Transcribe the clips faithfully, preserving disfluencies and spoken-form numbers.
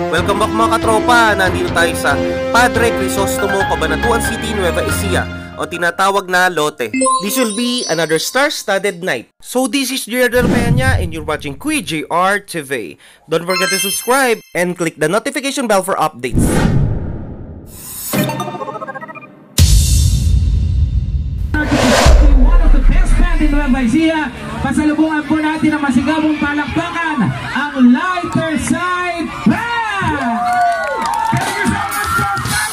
Welcome back mga katropa! Nandito tayo sa Padre Crisostomo, Cabanatuan City, Nueva Ecija, o tinatawag na Lote. This will be another star-studded night. So this is J R Peña and you're watching Kuy J R T V. Don't forget to subscribe and click the notification bell for updates. One of the best band in Nueva Ecija. Pasalubungan po natin ang masigabong palakpakan, ang Lighter Side Band! Thank you so much for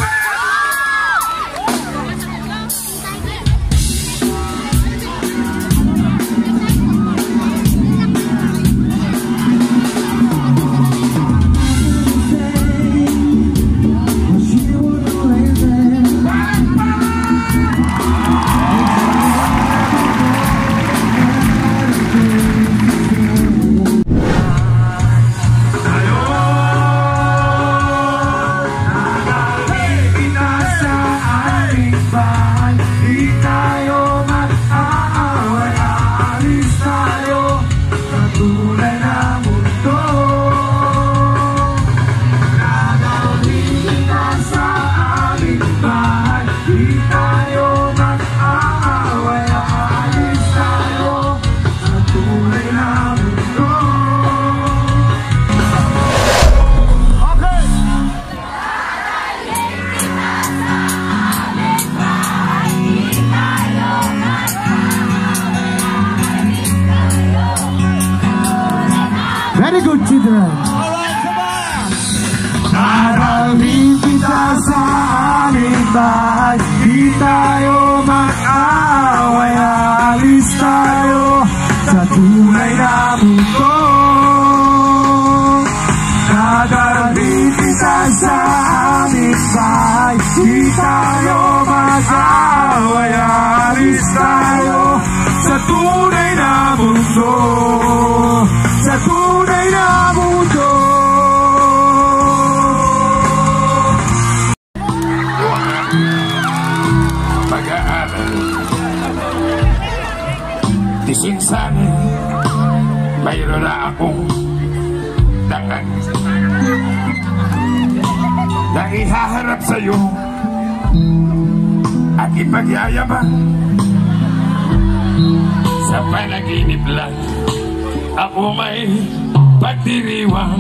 very good, children. Alright, come on! Naralin kita sa aming bahay, di tayo mag-aaway, alis tayo sa tunay na mundo. Naralin kita sa aming bahay, di tayo mag-aaway, alis tayo sa tunay na mundo. Sa tunay na mundo. Pag-aaral Tisinsan, mayroon na akong dangan na ihaharap sa'yo at ipagyayaman. Sa panaginip lang ako may pagdiriwang,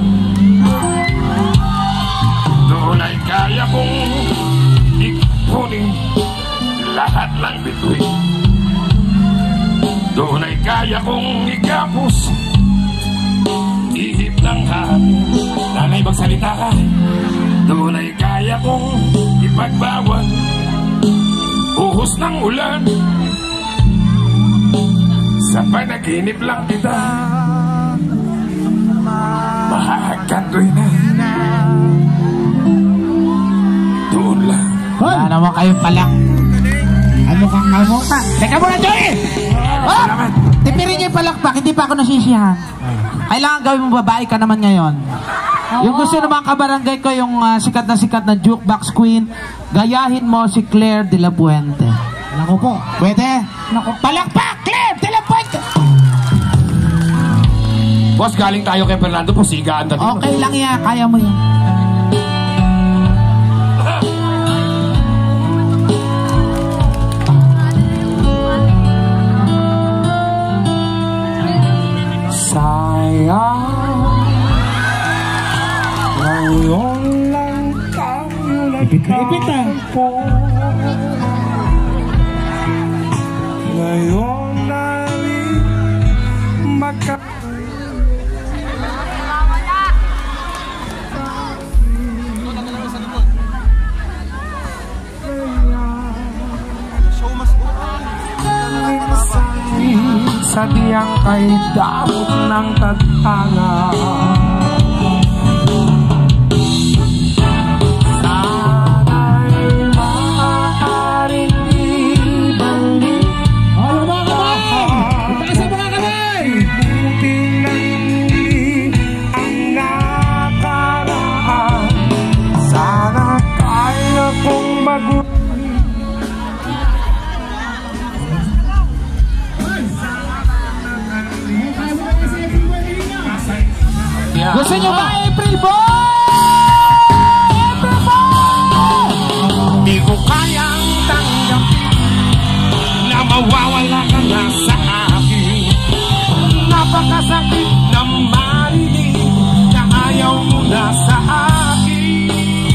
doon ay kaya kong ipunin lahat ng bituin. Doon ay kaya kong ikapos ihip ng hangin. Nanay, magsalita ka. Doon ay kaya kong ipagbawal buhos ng ulan. Sa panaginip lang kita mahagkantoy na. Doon lang. Wala naman kayong palak. Ano kang namuta? Teka muna, Joey! Oh! Tipirin niyo yung palakpak, hindi pa ako nasisiyahan. Kailangan gawin mo, babae ka naman ngayon. Yung gusto naman kabarangay ko, yung uh, sikat na sikat na jukebox queen, gayahin mo si Claire de la Puente. Naku po, pwede? Naku, palakpak! Claire de la Puente! Boss, galing tayo kay Fernando, posigaan na din. Okay lang yan, kaya mo yan. Sayang ngayon lang tayo nagkampo. Ngayon na rin magka sadyang kay daot ng tagtanga. Sana'y maaaring ibalik. Ano mga kamay? Itaas ang mga kamay! Ibutin ng muli ang nakaraan. Sana kaya kong mag- Gusto nyo ba April Boy? mawawala ka na sa akin. Napakasakit na marinig na ayaw mo na sa akin.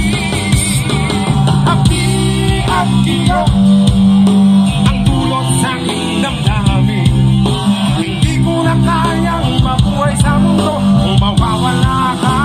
Hati-hatiyo ang dulot sa aking damdamin. Hindi ko na kayang mabuhay sa mundo kung mawawala ka.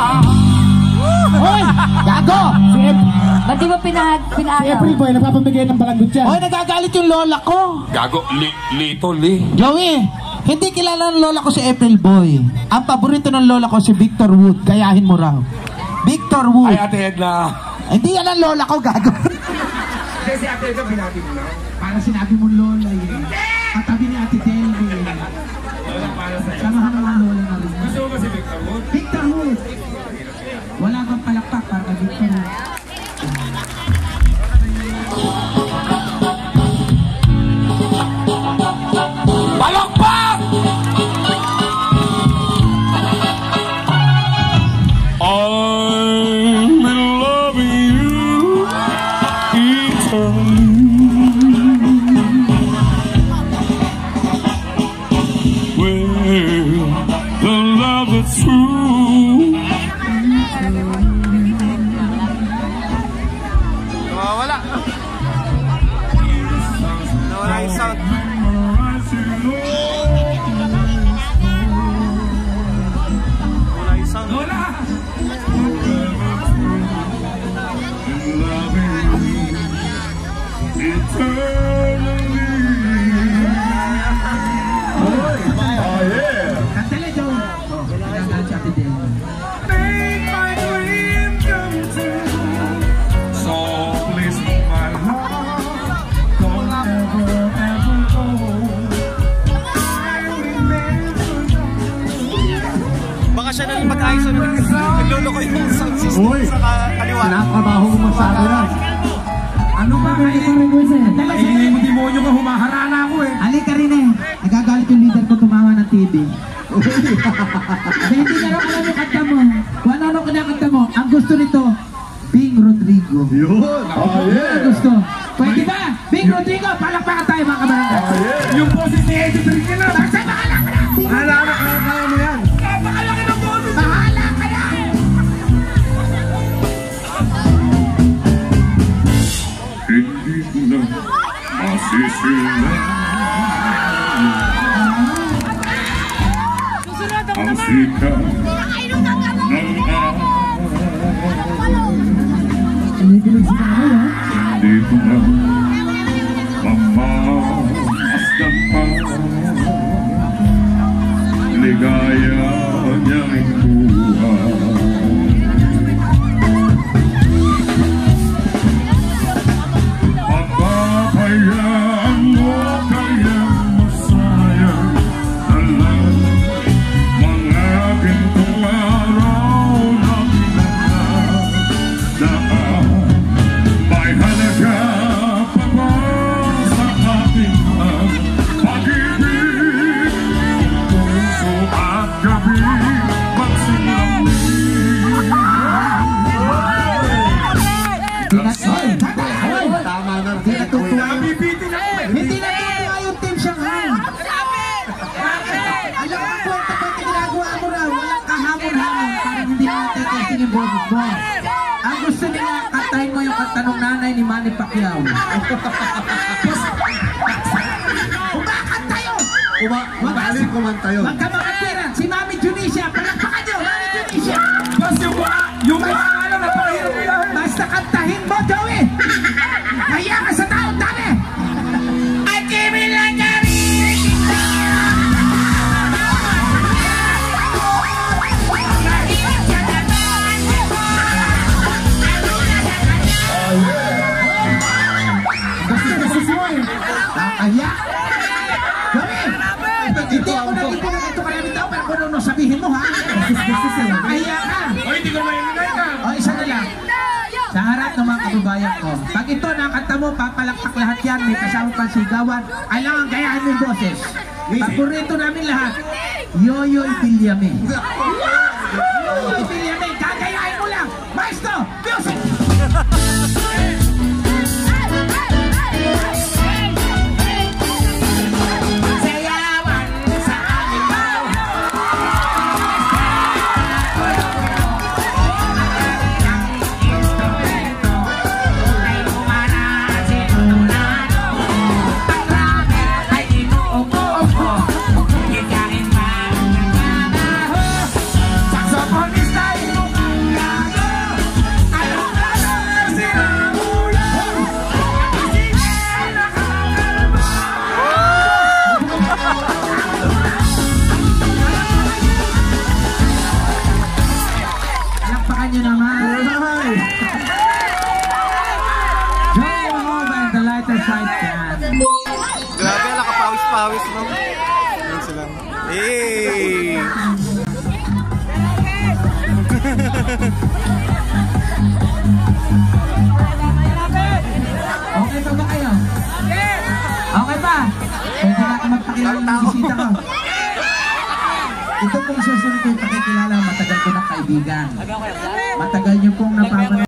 Hoy! Gago! Si Ep- Ba't di mo pinahag, Si pinahagaw? April Boy, napapamigay ng balanggot siya. Hoy, nagagalit yung lola ko. Gago, li, lito, li. Joey, hindi kilala ng lola ko si April Boy. Ang paborito ng lola ko si Victor Wood. Gayahin mo raw. Victor Wood. Ay, Ate Edna. Hindi yan ang lola ko, gago. Kasi Ate Edna, pinati mo na. Para sinabi mo lola yun. Katabi ni Ate Delby. Lola, para sa'yo. Samahan ng mga lola na rin. Gusto mo ba si Victor Wood? Victor Wood. Wala kang palakpak para kay Victor Wood. Palakpak! I'm in loving you eternally. Well, the love that's true. Nawawala. Nawala yung sound. Nawala yung sound. Lola! Kantala, Joey. Oh, pinagalit si Ate Delby. Make my dream come true. So please, my heart, don't ever, ever go. I remember Baka siya na lang mag-ayos na naglolo ko yung sound system sa kaliwa. Nakabaho mo masabi na. Ano ba nga eh? Ay, hindi mo demonyo ka, humaharana ako eh. Halika rin eh. Nagagalit yung leader ko tumawa ng T V. Hindi na raw alam yung kanta mo. Kung ano-ano kinakanta mo, ang gusto nito, Bing Rodrigo. Yun! Oh, Ang gusto. Pwede ba? Bing Rodrigo, palakpakan tayo mga kabarangay. Yung boses ni Eddie Trigger na. Basta bahala ka na! Bahala ka, kaya mo yan. Napakalaki ng boses. Bahala ka na! Hindi ko na masisila ang sikat ng araw. Kinikilig si Nanay, ha? Hindi ko na mamasdan pa ligaya niyang buhay. Papapayaan mo kaya masayang alam mga gintong araw na pinagdadaan. May halaga pa ba sa ating pag-ibig? Puso at gabi magsinamig. Tama na. Hindi natutuwa. Nabibitin ako eh. Hindi natutuwa yung Team Shanghai. Alam mo po, kapag ginagawa mo raw, walang kahamon-hamon para hindi mo natetesting yung boses mo. Ang gusto nila, kantahin mo yung kanta ng nanay ni Manny Pacquiao. Umakanta yun! Magaling kumanta yun. Huwag ka makatiran. Si Mami Junicia, palakpakan nyo, Mami Junicia! Tapos yung mga, yung mga ano, napakahirap mo yan. Basta kantahin mo, Joey! Kaya ka sa taong dami! Ay, Kimi lang yan! Basis mo eh! Kaya! Joey! Hindi ako nag-ipon ng ito maraming tao, pero kung ano sabihin mo ha? Basis-basis eh! Kaya ka! O, hindi ko maininay ka. O, isa na lang. Sa harap ng mga kababayan ko, pag ito nakanta mo, papalakpak lahat yan, may kasama pang sigawan, kailangan gayahin mo yung boses. Paborito namin lahat, Yoyoy Villame. Yoyoy Villame, gagayahin mo lang. Maestro, music! pawis mo. Yan sila. Hey! Okay pa ba kayo? Okay pa? Pwede natin magpakilala ng bisita ko. Ito pong susunod ko yung pakikilala, matagal ko ng kaibigan. Matagal niyo pong napapanood.